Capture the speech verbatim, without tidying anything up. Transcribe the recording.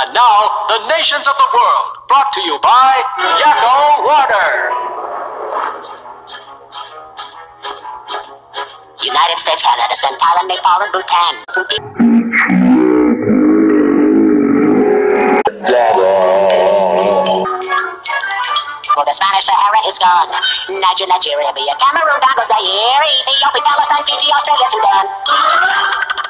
And now, the nations of the world, brought to you by Yakko Water. United States, Canada, Thailand, Nepal, and Bhutan. Well, the Spanish Sahara is gone. Niger, Nigeria, Cameroon, Congo, Zaire, Ethiopia, Palestine, Fiji, Australia, Sudan.